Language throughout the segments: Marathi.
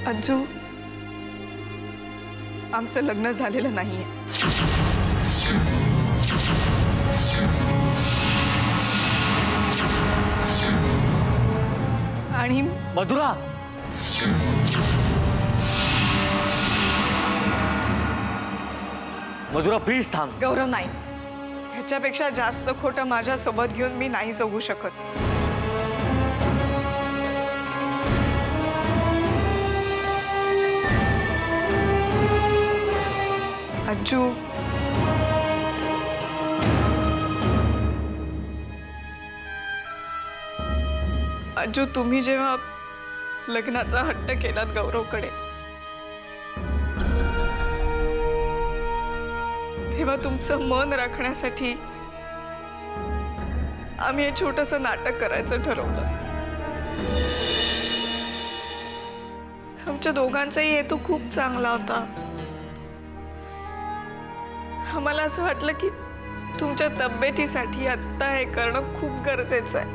अंजू, आमचं लग्न झालेलं नाहीये. आणि मधुरा, मधुरा प्लीज थांब. गौरव, नाही, ह्याच्यापेक्षा जास्त खोटं माझ्यासोबत घेऊन मी नाही जगू शकत. अंजू, अंजू, तुम्ही जेव्हा लग्नाचा हट्ट केलात गौरवकडे, तेव्हा तुमचं मन राखण्यासाठी आम्ही हे छोटंसं नाटक करायचं ठरवलं. आमच्या दोघांचाही हेतू खूप चांगला होता. आम्हाला असं वाटलं की तुमच्या तब्येतीसाठी आता हे करणं खूप गरजेचं आहे.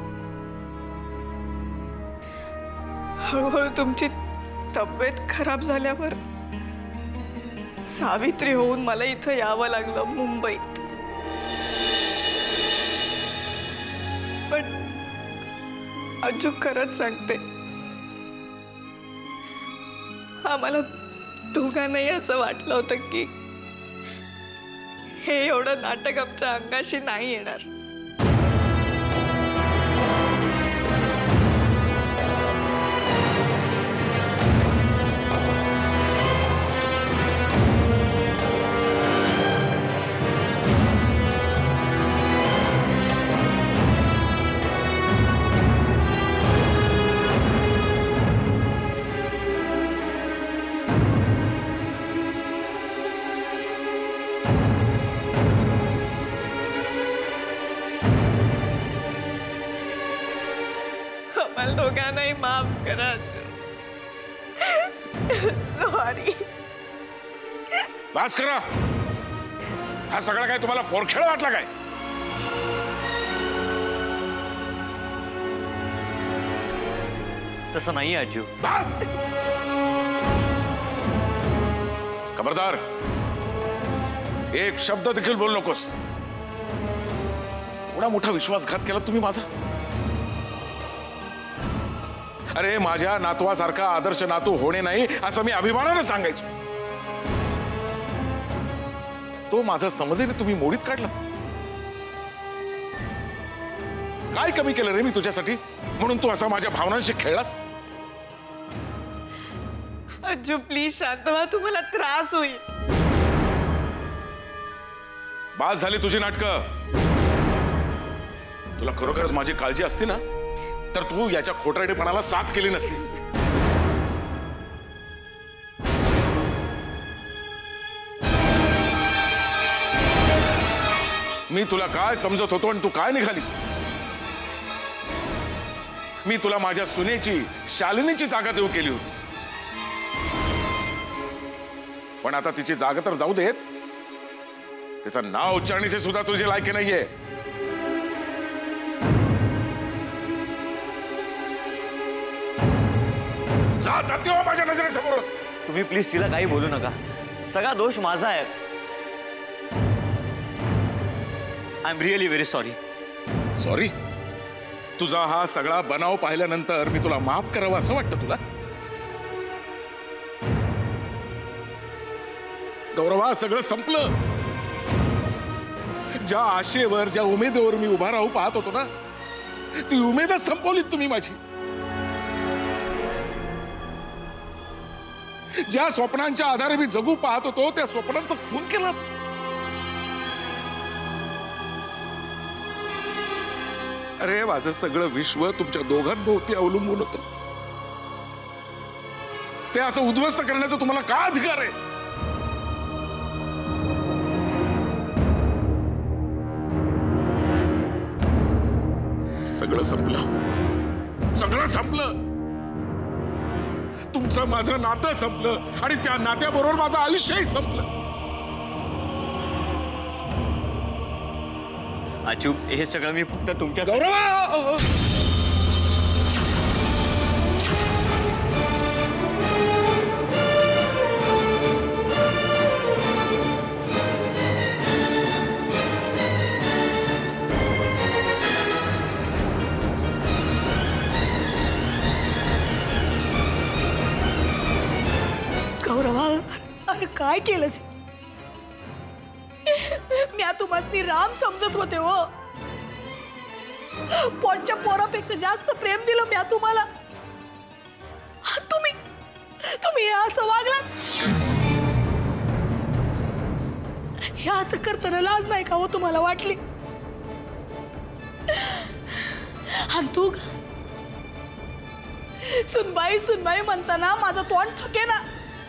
हळूहळू तुमची तब्येत खराब झाल्यावर सावित्री होऊन मला इथं यावं लागलं, मुंबईत. पण अंजू, खरंच सांगते, आम्हाला दोघांनाही असं वाटलं होतं की हे एवढं नाटक आमच्या अंगाशी नाही येणार. दोघांनाही माफ करा. सॉरी. बस करा. हा सगळा काय तुम्हाला पोरखेळ वाटला काय? तसं नाही आजू. बस. खबरदार, एक शब्द देखील बोलू नकोस. एवढा मोठा विश्वासघात केला तुम्ही माझा. अरे, माझ्या नातवासारखा आदर्श नातू होणे नाही असं मी अभिमानाने सांगायचो. तो माझा समजेने तुम्ही मोडीत काढला. काय कमी केलं रे मी तुझ्यासाठी म्हणून तू असा माझ्या भावनांशी खेळलास? अंजू, प्लीज शांत व्हा, तुम्हाला त्रास होईल. बास झाली तुझी नाटकं. तुला खरोखरच माझी काळजी असती ना तर तू याच्या खोटरडेपणाला साथ केली नसलीस. मी तुला काय समजत होतो आणि तू काय निघालीस? मी तुला माझ्या सुनेची, शालिनीची जागा देऊ केली होती. पण आता तिची जागा तर जाऊ देत, तिचं नाव उच्चारण्याची सुद्धा तुझी लायकी नाहीये. जाती हो माझ्या नजरेसमोर. तुम्ही प्लीज तिला काही बोलू नका. सगळा दोष माझा आहे. I am really very sorry. Sorry? तुझा हा सगळा बनाव पाहिल्यानंतर मी तुला माफ करावं असं वाटतं तुला? गौरवा, सगळं संपलं. ज्या आशेवर, ज्या उमेदीवर मी उभा राहू पाहत होतो ना, ती उमेदच संपवलीत तुम्ही माझी. ज्या स्वप्नांच्या आधारे मी जगू पाहत होतो त्या स्वप्नांचा खून केला. अरे, माझं सगळं विश्व तुमच्या दोघांभोवती अवलंबून होतं. ते असं उद्ध्वस्त करण्याचा तुम्हाला काय अधिकार आहे? सगळं संपलं. सगळं संपलं. तुमचं माझं नातं संपलं आणि त्या नात्याबरोबर माझं आयुष्यही संपलं. आजू, हे सगळं मी फक्त तुमच्या अरे काय केलंस? म्या तुम्हाला राम समजत होते हो. पोटच्या पोरापेक्षा जास्त प्रेम दिलं म्या तुम्हाला. तुम्ही असं वागलात. हे असं करताना लाज नाही का हो तुम्हाला वाटली? आणि तू सुनबाई सुनबाई म्हणताना माझं तोंड थके ना.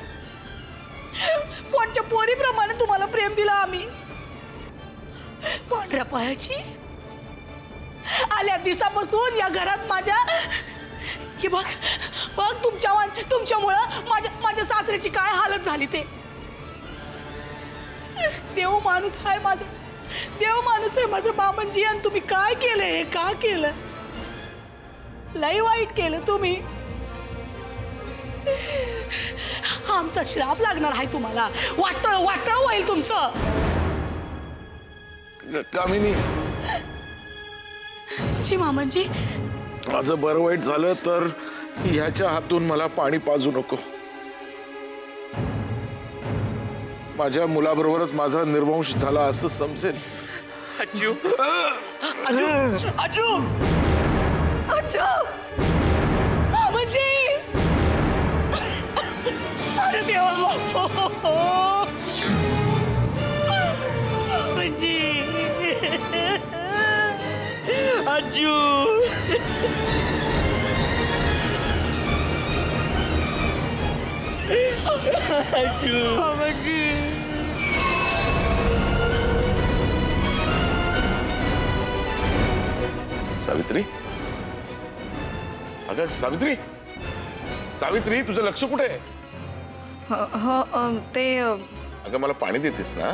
पोटच्या पोरीप्रमाणे तुम्हाला प्रेम दिलं आम्ही. पांढऱ्या पायाची आल्या दिवसापासून या घरात माझ्या हे बघ बघ तुमच्यामुळं माझ्या सासऱ्याची काय हालत झाली ते. देव माणूस आहे माझा, देव माणूस आहे माझं बामनजी. आणि तुम्ही काय केलं? हे का केलं? लई वाईट केलं तुम्ही. आमचा श्राप लागणार आहे तुम्हाला. वाटळ होईल तुमचं. कामिनी, जी मामनजी, माझं बरं वाईट झालं तर ह्याच्या हातून मला पाणी पाजू नको. माझ्या मुलाबरोबरच माझा निर्वंश झाला असं समजेल. अज्जू अजू अजू अजू मामनजी. अरे देवा मामनजी. अज्जू सावित्री, अगं सावित्री, सावित्री तुझं लक्ष कुठे आहे? ते अगं मला पाणी देतेस ना?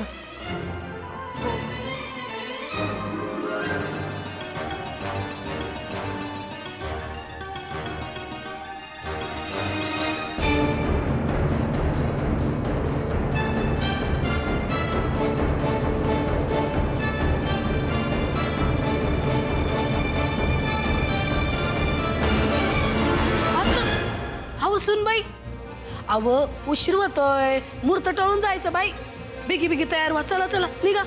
सुनबाई, अव उशीर होतोय. मुहूर्त टळून जायचं बाई. बिगी बिगी तयार व्हा. चला चला निघा.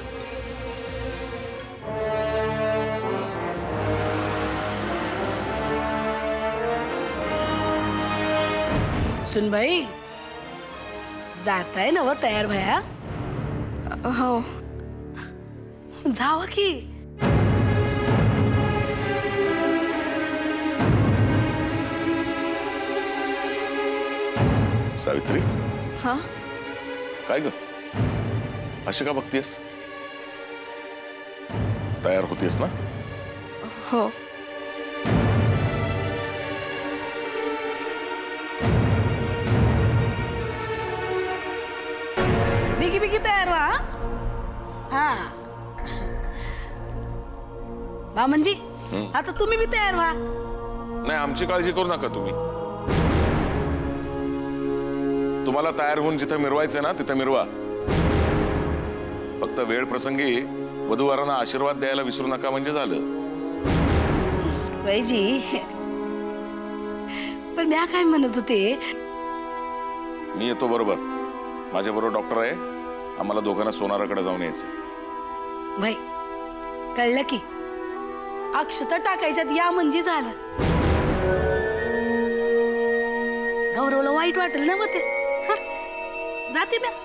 सुनबाई, जाताय ना व तयार भया? हो. जावा की. सावित्री, हा काय ग अशी का बघतीयस? तयार होतीयस ना? हो. बिगी बिगी तयार व्हा. हा बामनजी, आता तुम्ही बी तयार व्हा. नाही, आमची काळजी करू नका तुम्ही. तुम्हाला तयार होऊन जिथं मिरवायचं ना तिथं मिरवा. फक्त वेळ प्रसंगी वधूवरांना आशीर्वाद द्यायला विसरू नका म्हणजे झालं. बाईजी, पण म्या काय म्हणत होते? मी येतो बरोबर. माझ्या बरोबर डॉक्टर आहे. आम्हाला दोघांना सोनाराकडे जाऊन यायचं. बाई, कळलं की अक्षता टाकायच्यात या म्हणजे झालं. गौरवला वाईट वाटेल ना मग ते. जाते म्या.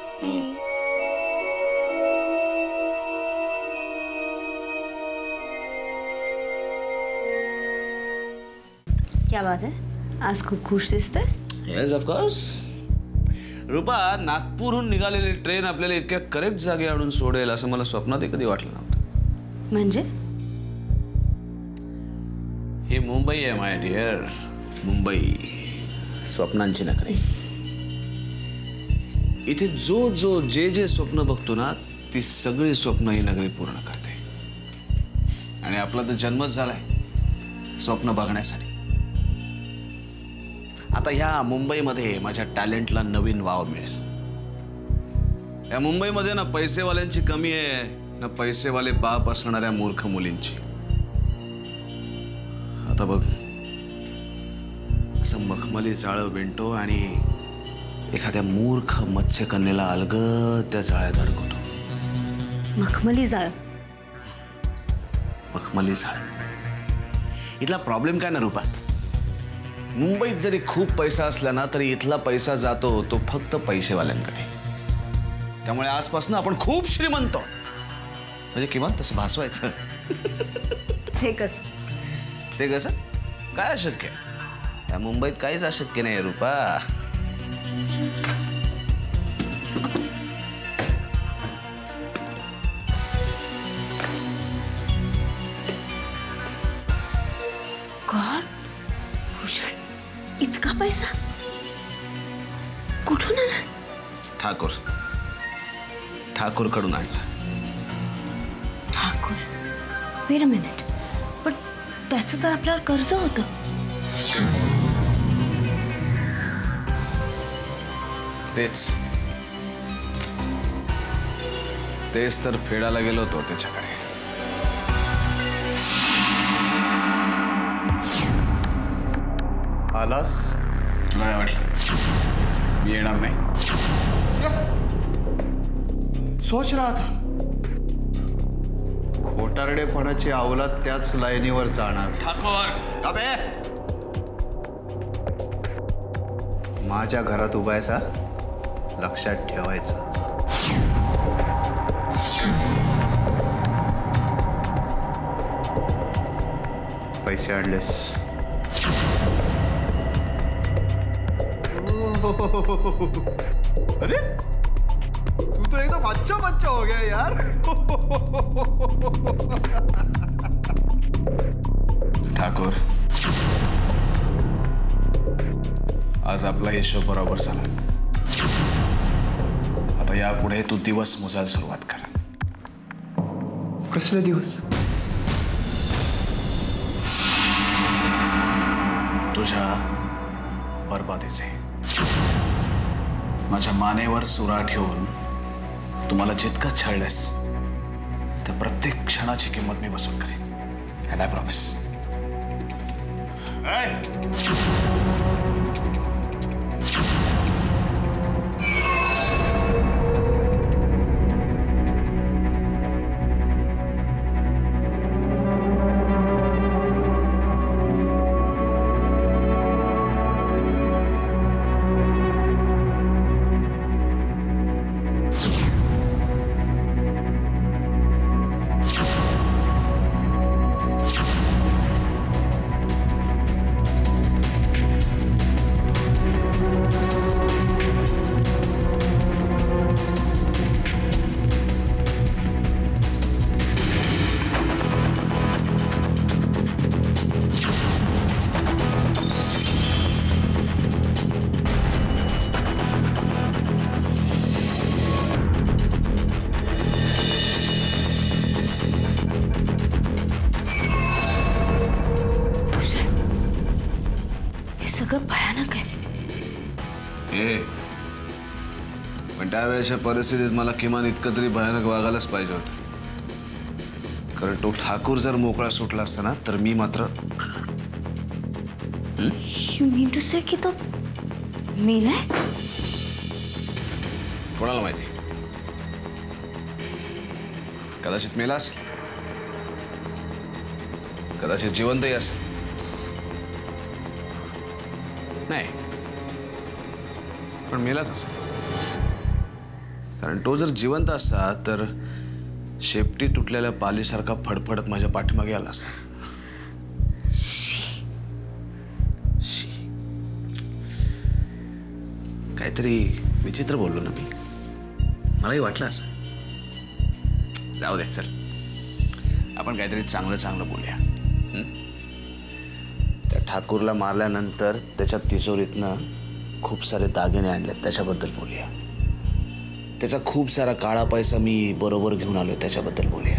क्या बात है, आज खूप खुश दिसतेस. Yes of course. रुपा, नागपूरहून निघालेली ट्रेन आपल्याला इतक्या करेक्ट जागे आणून सोडेल असं मला स्वप्नातही कधी वाटलं नव्हतं. म्हणजे ही मुंबई आहे माय डिअर. मुंबई स्वप्नांची नगरी. इथे जो जो जे स्वप्न बघतो ना ती सगळी स्वप्न ही नगरी पूर्ण करते. आणि आपला तर जन्मच झालाय स्वप्न बघण्यासाठी. आता ह्या मुंबईमध्ये माझ्या टॅलेंटला नवीन वाव मिळेल. या मुंबईमध्ये ना पैसेवाल्यांची कमी आहे ना पैसेवाले बाप असणाऱ्या मूर्ख मुलींची. आता बघ, असं मखमली जाळं विणतो आणि एखाद्या मूर्ख मत्स्यकन्येला अलगद त्या जाळ्यात अडकवतो. मखमली जाळ. मखमली जाळ. इथला प्रॉब्लेम काय ना रूपा, मुंबईत जरी खूप पैसा असला ना तरी इथला पैसा जातो तो फक्त पैसेवाल्यांकडे. त्यामुळे आजपासून आपण खूप श्रीमंत, म्हणजे किमान तसं भासवायचं. ते कसं? ते कसं काय अशक्य? या मुंबईत काहीच अशक्य नाही रूपा. गॉड, भूषण, इतका पैसा कुठून आला? ठाकूर कडून आणला. ठाकूर? वेट अ मिनिट, पण त्याचं तर आपल्यावर कर्ज होतं. तेच तर फेडायला गेलो होतो त्याच्याकडे. आलास? तुला काय वाटलं मी येणार नाही? सोच रहा था खोटारडेपणाची अवलाद त्याच लाईनीवर जाणार. ठाकूर, अबे माझ्या घरात उभायचा, लक्षात ठेवायचं. पैसे आणलेस? अरे तू तो एकदम अच्छा बच्चा हो गया यार. ठाकूर, आज आपला हिशोब बरोबर झाला. आता यापुढे तू दिवस मोजायला सुरुवात कर. कसले दिवस? तुझ्या बरबादीचे. माझ्या मानेवर सुरा ठेवून तुम्हाला जितकं छळलेस त्या प्रत्येक क्षणाची किंमत मी वसूल करेन. And I promise. सगळं भयानक आहे. पण त्यावेळेच्या परिस्थितीत मला किमान इतकं तरी भयानक वागायलाच पाहिजे होतं. कारण तो ठाकूर जर मोकळा सुटला असता ना तर मी मात्र. यू मीन टू से की तो मेलाय? कोणाला माहिती, कदाचित मेला असेल, कदाचित जिवंतही असेल. नाही, पण मेलाच असेल. कारण तो जर जिवंत असता तर शेपटी तुटलेल्या पालीसारखा फडफडत माझ्या पाठीमागे आला असता. काहीतरी विचित्र बोललो ना मी, मलाही वाटलं असं. जाऊ दे, चल आपण काहीतरी चांगलं चांगलं बोलूया. त्या ठाकूरला मारल्यानंतर त्याच्या तिजोरीतनं खूप सारे दागिने आणले, त्याच्याबद्दल बोलूया. त्याचा खूप सारा काळा पैसा मी बरोबर घेऊन आलोय, त्याच्याबद्दल बोलूया.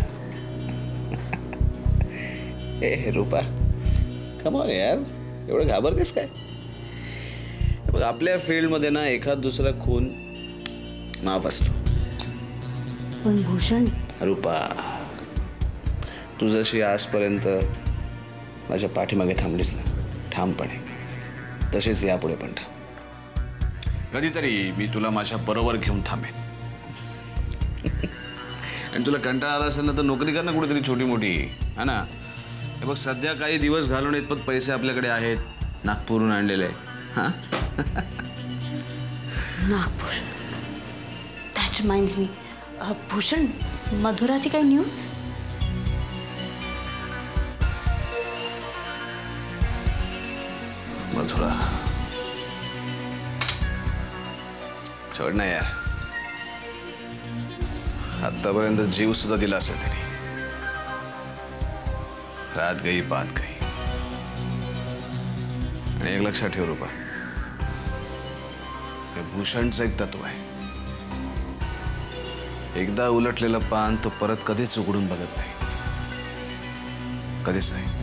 हे रूपा, कम ऑन यार, एवढं घाबरतेस काय? बघ, आपल्या फील्डमध्ये ना एखाद दुसरा खून माफ असतो. पण भूषण, रूपा, तू जशी आजपर्यंत माझ्या पाठीमागे थांबलीस ना ठामपणे, तसेच यापुढे पण थांब. कधीतरी मी तुला माझ्या बरोबर घेऊन थांबेन. आणि तुला कंटाळा आला असेल ना तर नोकरी कर ना कुठेतरी छोटी मोठी, है ना. हे बघ सध्या काही दिवस घालून इतपत पैसे आपल्याकडे आहेत, नागपूरहून आणलेले. हां Nagpur. That reminds me, Bhushan, मधुराची काही न्यूज? मधुरा सोड ना यार, आतापर्यंत जीव सुद्धा दिला असेल तरी. रात गई बात गई. आणि एक लक्षात ठेव रुपा, ते भूषणचं एक तत्व आहे, एकदा उलटलेलं पान तो परत कधीच उघडून बघत नाही, कधीच नाही.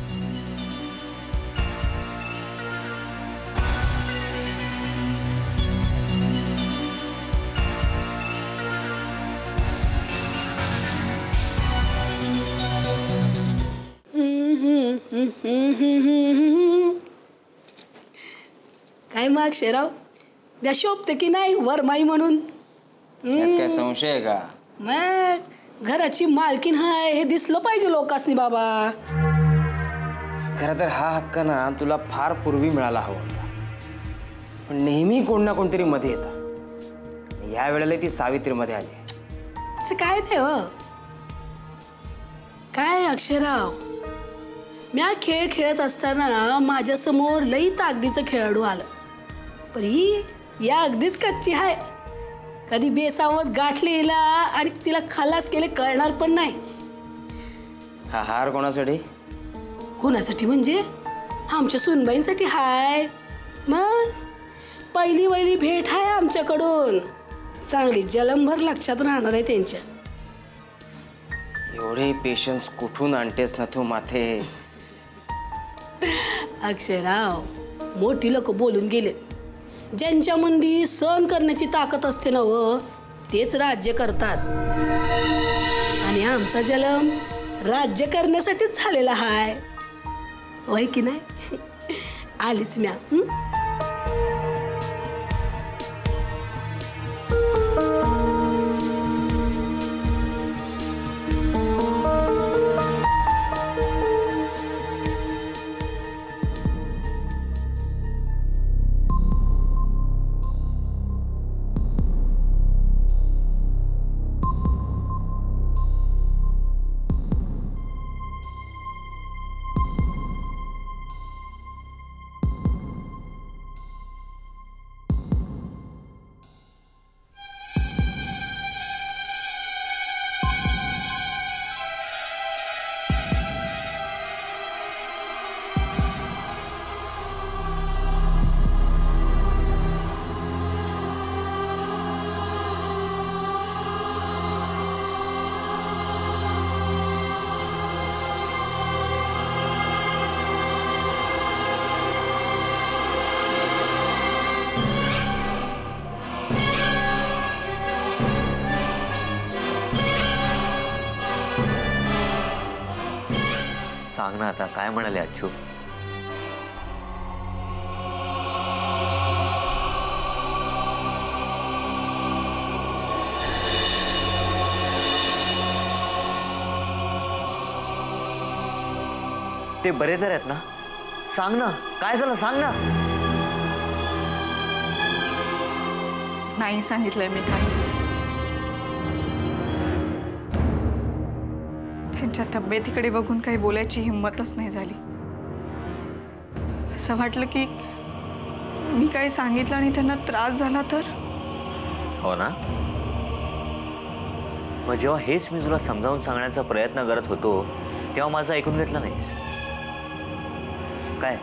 काय मग अक्षयराव, द्या शोभते की नाही वरमाई म्हणून? काय संशय आहे का? मग घराची मालकीन हाय हे दिसलं पाहिजे लोकांनी बाबा. खरं तर हा हक्क ना तुला फार पूर्वी मिळाला हवा होता, पण नेहमी कोण ना कोणतरी मध्ये येतं. या वेळेला ती सावित्रीमध्ये आली. असं काय नाही हो. काय अक्षयराव, म्या खेळ खेळत असताना माझ्यासमोर लई ताकदीचं खेळाडू आलं, पण ही या अगदीच कच्ची आहे. कधी बेसावत गाठले हिला आणि तिला खलास केले कळणार पण नाही. हा हार कोणासाठी? कोणासाठी म्हणजे आमच्या सुनबाईंसाठी हाय. मग पहिली वहिली भेट आहे आमच्याकडून, चांगली जलमभर लक्षात राहणार आहे त्यांच्या. एवढे पेशन्स कुठून आणतेस ना तू माथे? अक्षयराव, मोठी लोक बोलून गेले, ज्यांच्या मंदी सहन करण्याची ताकद असते ना व तेच राज्य करतात. आणि आमचा जन्म राज्य करण्यासाठीच झालेला हाय, होय की नाही? आलीच म्या. सांग ना आता, काय म्हणाले अच्छू? ते बरे तर आहेत ना? सांग ना, काय झालं सांग ना. नाही सांगितलंय मी काही. त्यांच्या तब्येतीकडे बघून काही बोलायची हिंमतच नाही झाली. असं वाटलं की मी काही सांगितलं आणि त्यांना त्रास झाला तर. हो ना. मग जेव्हा हेच मी तुला समजावून सांगण्याचा प्रयत्न करत होतो तेव्हा माझं ऐकून घेतलं नाहीस काय?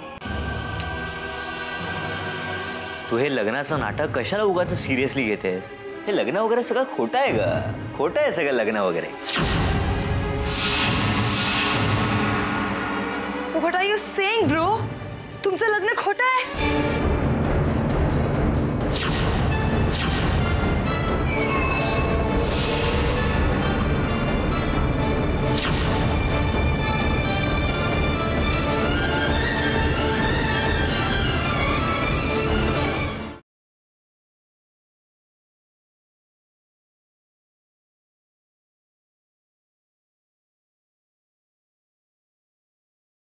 तू हे लग्नाचं नाटक कशाला उगाच सिरियसली घेतेस? हे लग्न वगैरे सगळं खोटं आहे ग, खोटं आहे सगळं लग्न वगैरे. What are you saying, bro? तुमचं लग्न खोटं आहे?